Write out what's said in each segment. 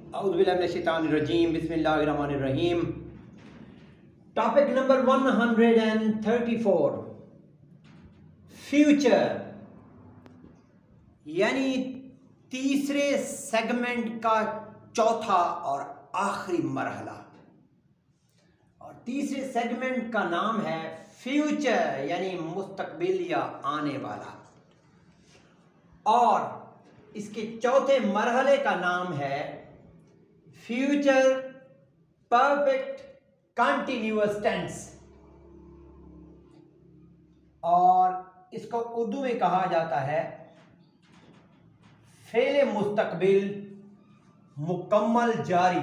औज़ुबिल्लाहिमिनश्शैतानिर्रजीम बिस्मिल्लाहिर्रहमानिर्रहीम। Topic number 134, future यानी तीसरे सेगमेंट का चौथा और आखिरी मरहला। और तीसरे सेगमेंट का नाम है फ्यूचर यानी मुस्तकबिल या आने वाला, और इसके चौथे मरहले का नाम है फ्यूचर परफेक्ट कंटिन्यूअस टेंस, और इसको उर्दू में कहा जाता है फेले मुस्तकबिल मुकम्मल जारी।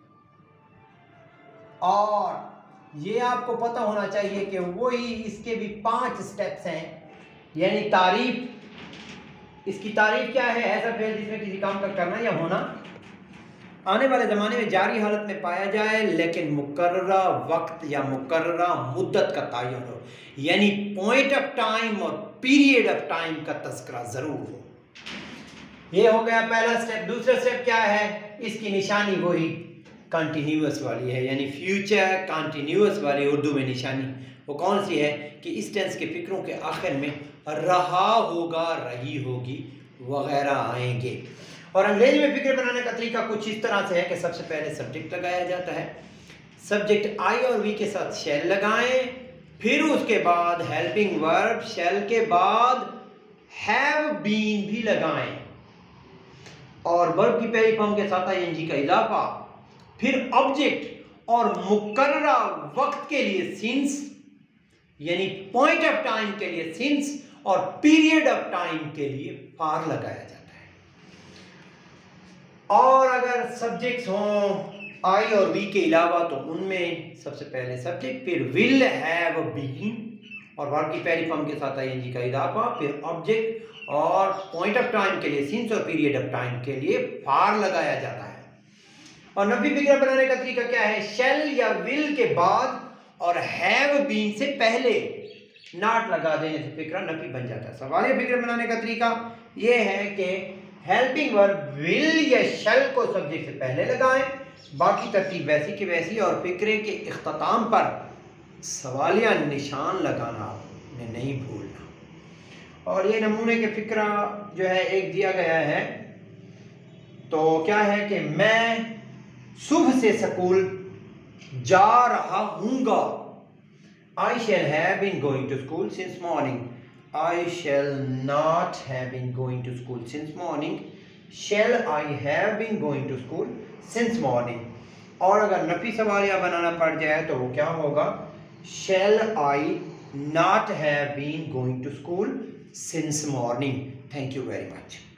और ये आपको पता होना चाहिए कि वही इसके भी 5 स्टेप्स हैं, यानी तारीफ। इसकी तारीफ क्या है? ऐसा फेल जिसमें किसी काम का करना या होना आने वाले ज़माने में जारी हालत में पाया जाए, लेकिन मुकर्ररा वक्त या मुकर्ररा मुद्दत का तयन हो, यानी पॉइंट ऑफ टाइम और पीरियड ऑफ टाइम का तज़किरा ज़रूर हो। ये हो गया पहला स्टेप। दूसरा स्टेप क्या है? इसकी निशानी वही कंटिन्यूअस वाली है, यानी फ्यूचर कंटिन्यूअस वाली उर्दू में निशानी वो कौन सी है कि इस टेंस के फिक्रों के आखिर में रहा होगा, रही होगी वगैरह आएंगे। और अंग्रेजी में फिक्र बनाने का तरीका कुछ इस तरह से है कि सबसे पहले सब्जेक्ट लगाया जाता है, सब्जेक्ट आई और वी के साथ शेल लगाएं, फिर उसके बाद हेल्पिंग वर्ब, शेल के बाद हैव बीन भी लगाएं, और वर्ब की पहली फॉर्म के साथ आईएनजी का इजाफा, फिर ऑब्जेक्ट और मुकर्ररा वक्त के लिए सिंस यानी पॉइंट ऑफ टाइम के लिए सिंस, और पीरियड ऑफ टाइम के लिए फार लगाया जाता है। और अगर सब्जेक्ट्स हों आई और वी के अलावा तो उनमें सबसे पहले सब्जेक्ट, फिर विल हैव बीन, और वर्ब की पहली फॉर्म के साथ आईएनजी का इजाफा, फिर ऑब्जेक्ट और पॉइंट ऑफ टाइम के लिए सिंस और पीरियड ऑफ टाइम के लिए फार लगाया जाता है। और नफी फिक्र बनाने का तरीका क्या है? शेल या विल के बाद और हैव बीन से पहले नॉट लगा देने से फिक्रा नफी बन जाता है। सवालिया फिक्र बनाने का तरीका यह है कि हेल्पिंग वर्ब विल या शेल को सब्जेक्ट से पहले लगाएं, बाकी तरतीब वैसी की वैसी, और फिक्रे के इख्तिताम पर सवालिया निशान लगाना आपने नहीं भूलना। और ये नमूने के फिक्रा जो है एक दिया गया है, तो क्या है कि मैं सुबह से स्कूल जा रहा हूँगा। I shall have been going to school since morning. I shall not have been going to school since morning. Shall I have been going to school since morning? और अगर नफी सवालिया बनाना पड़ जाए तो वो क्या होगा? Shall I not have been going to school since morning? Thank you very much.